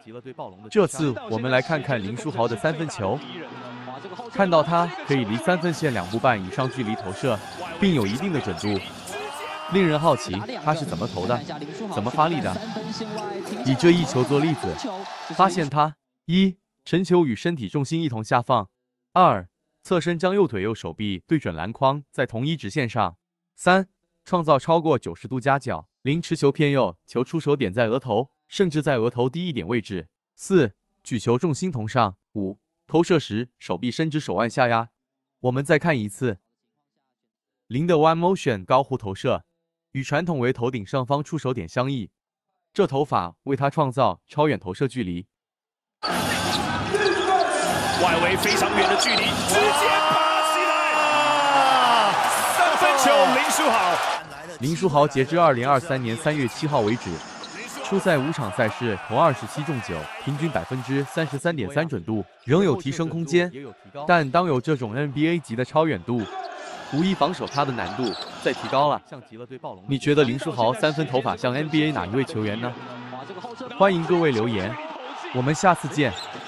这次我们来看看林书豪的三分球，看到他可以离3分线2步半以上距离投射，并有一定的准度。令人好奇他是怎么投的，怎么发力的。以这一球做例子，发现他：1. 沉球与身体重心一同下放；2. 侧身将右腿右手臂对准篮筐，在同一直线上；3. 创造超过90度夹角；0. 持球偏右，球出手点在额头，甚至在额头低一点位置；4. 举球重心同上；5. 投射时手臂伸直，手腕下压。我们再看一次0的 One Motion 高弧投射，与传统为头顶上方出手点相异，这投法为他创造超远投射距离。 外围非常远的距离，直接拔起来！3分球，林书豪。 林书豪截至2023年3月7号为止，出赛5场赛事投27中9，平均33.3%准度，仍有提升空间。但当有这种 NBA 级的超远度，无疑防守他的难度再提高了。你觉得林书豪3分投法像 NBA 哪一位球员呢？欢迎各位留言，我们下次见。